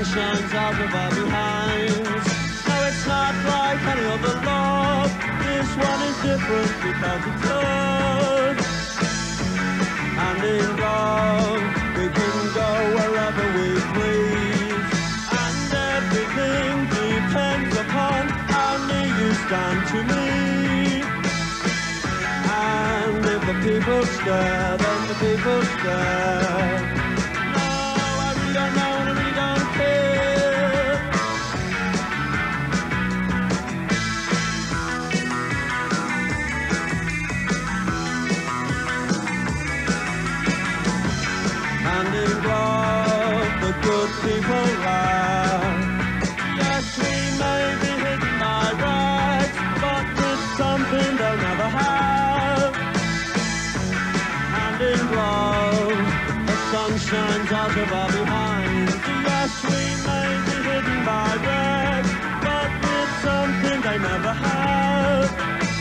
shines out of our behinds. No, it's not like any other love. This one is different because it's love. And in love, we can go wherever we please. And everything depends upon how near you stand to me. And if the people stare, then the people stare. No, I really don't know and I really don't care. And in love, the good people laugh. Yes, we may be hidden by rags, but it's something they'll never have. And in love, the sun shines out of our behinds. Yes, we may be hidden by rags, but it's something they never have.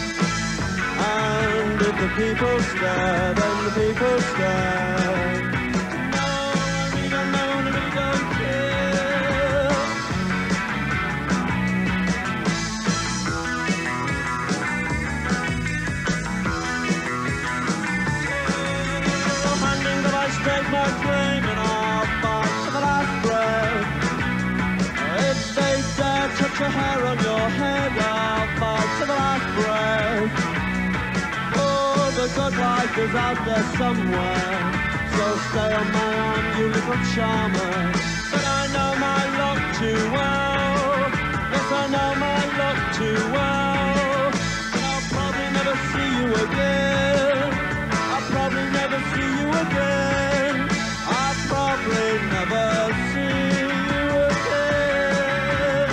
And if the people stare, then the people stare. No, I really don't know and I really don't care. Oh, handing the vice take my claim and I'll fight to the last breath. If they dare touch a hair on your head, I'll fight to the last breath. Oh, the good life is out there somewhere, so stay on my arm, you little charmer. But I know my luck too well. Yes, I know my luck too well. And I'll probably never see you again. I'll probably never see you again. I'll probably never see you again.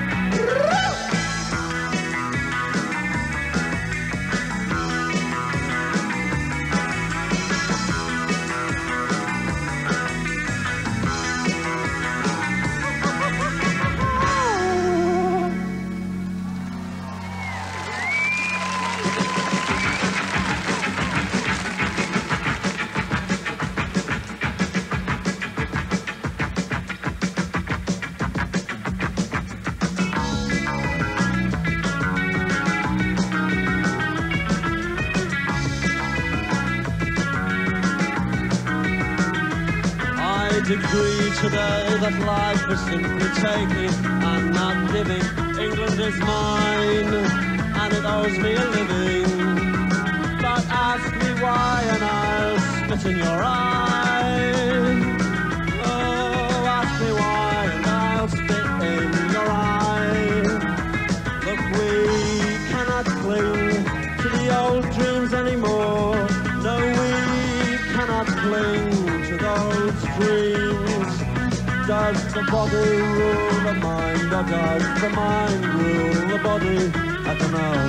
I decree today that life is simply taking and not giving. England is mine, and it owes me a living. But ask me why, and I'll spit in your eye. Oh, ask me why, and I'll spit in your eye. Look, we cannot cling to the old dreams anymore. No, we cannot cling to those dreams. Does the body rule the mind, or does the mind rule the body? I don't know.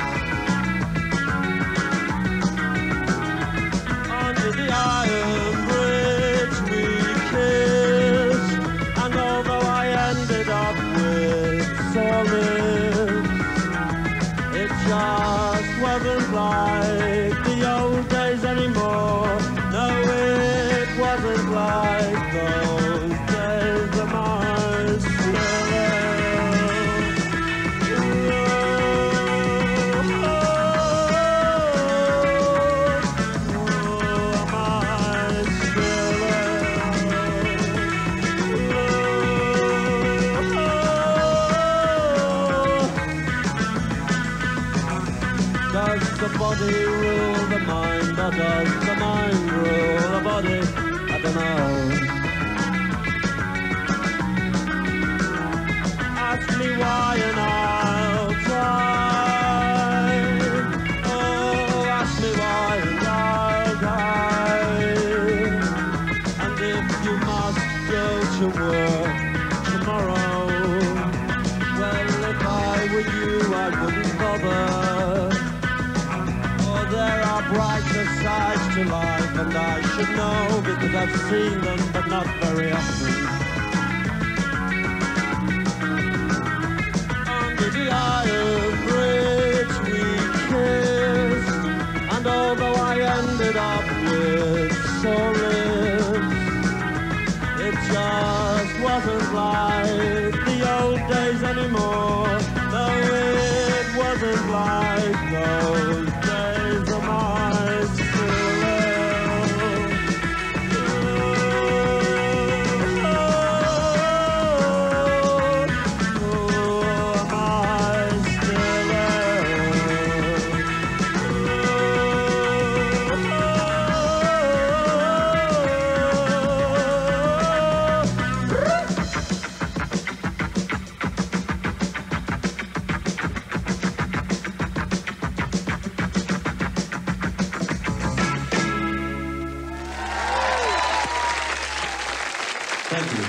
Under the iron bridge we kissed, and although I ended up with sore lips, it just wasn't like the old days anymore. No, it wasn't like those days of my spelling. Does the body rule the mind, or does the mind rule the body? I don't know. Ask me why and I'll try. Oh, ask me why and I'll die. And if you must go to work tomorrow, well, if I were you, I wouldn't bother. There are brighter sides to life, and I should know because I've seen them, but not very often. Under the iron bridge we kissed, and although I ended up with sore lips, it just wasn't like like the old days anymore. No, it wasn't like those days of mine. Still Thank you.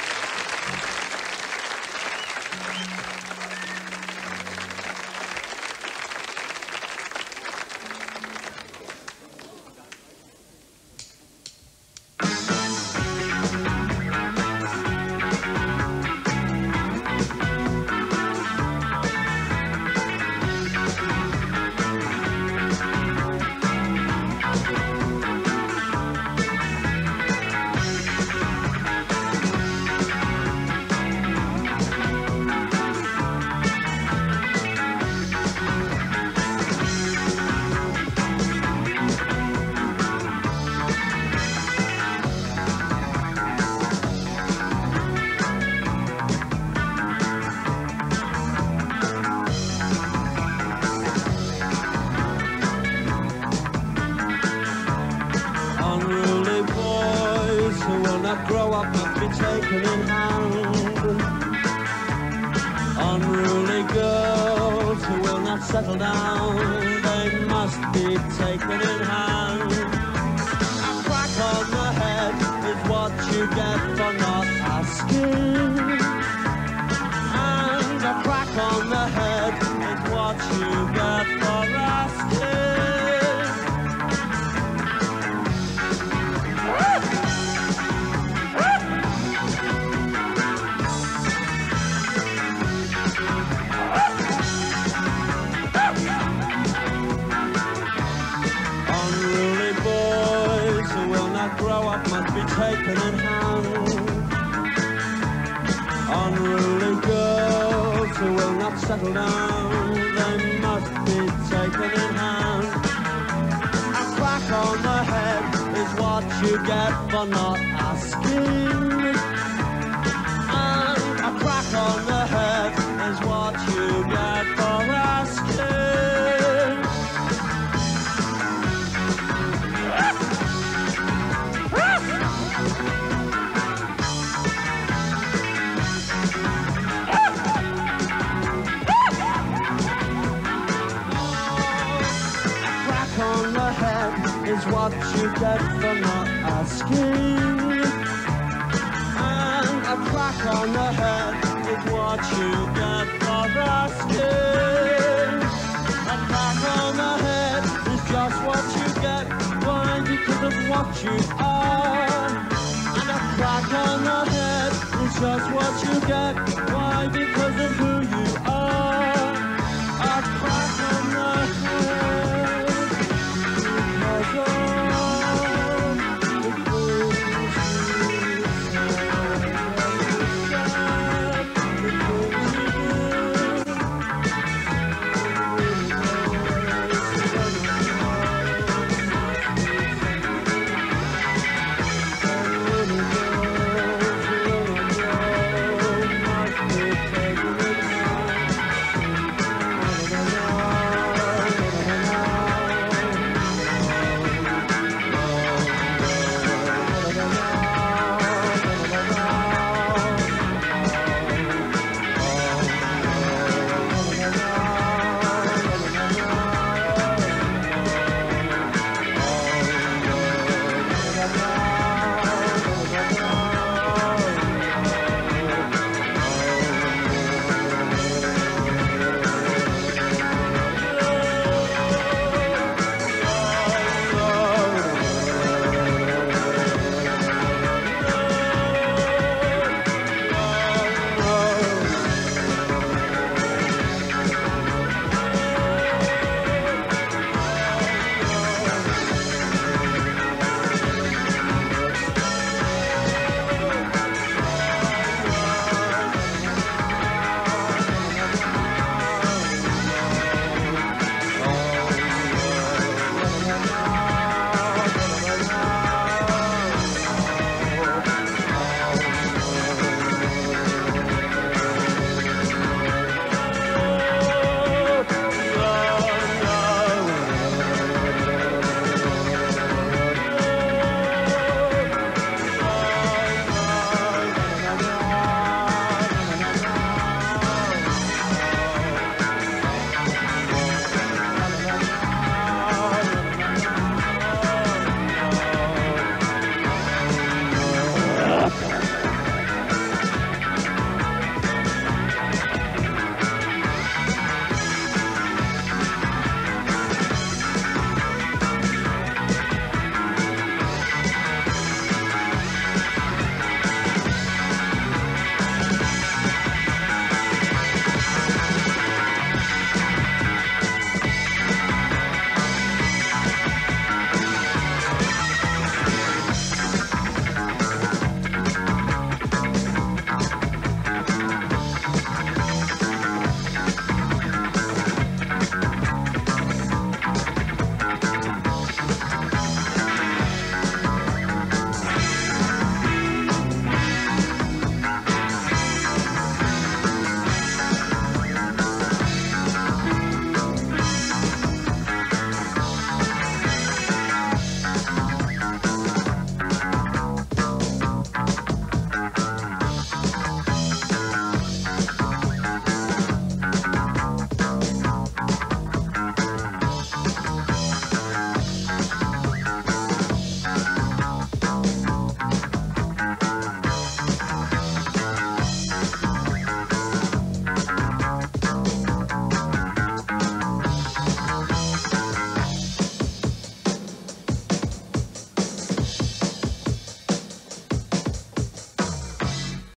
Grow up must be taken in hand. Unruly girls who will not settle down, they must be taken in hand. A crack on the head is what you get for not asking, and a crack on the head is what you get for asking. Grow up must be taken in hand. Unruly girls who will not settle down, they must be taken in hand. A crack on the head is what you get for not asking, and a crack on the head is what you get for asking. Is what you get for not asking, and a crack on the head is what you get for asking. A crack on the head is just what you get, why? Because of what you are. And a crack on the head is just what you get, why? Because